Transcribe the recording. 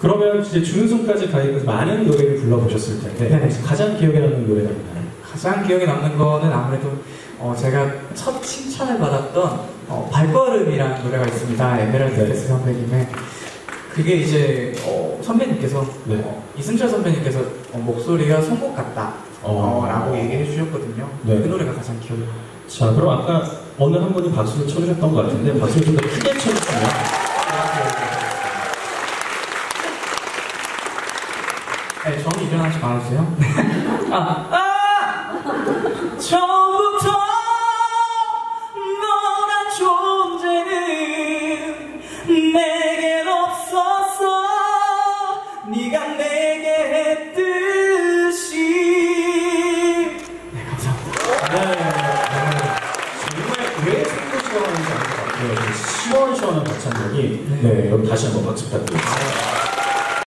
그러면 이제 준우승까지 가기까지 많은 노래를 불러보셨을 텐데 네네. 가장 기억에 남는 노래가 있나요? 가장 기억에 남는 거는 아무래도 제가 첫 칭찬을 받았던 발걸음이라는 노래가 있습니다. 에메랄드 데스 선배님의. 그게 이제 선배님께서 네. 이승철 선배님께서 목소리가 송곳 같다 라고 얘기해 주셨거든요. 네. 그 노래가 가장 기억에 남아요. 자, 그럼 아까 어느 한 분이 박수를 쳐주셨던 것 같은데 박수를 좀 더 크게 쳐주시면 네, 저는 일어나지 말아주세요. 전부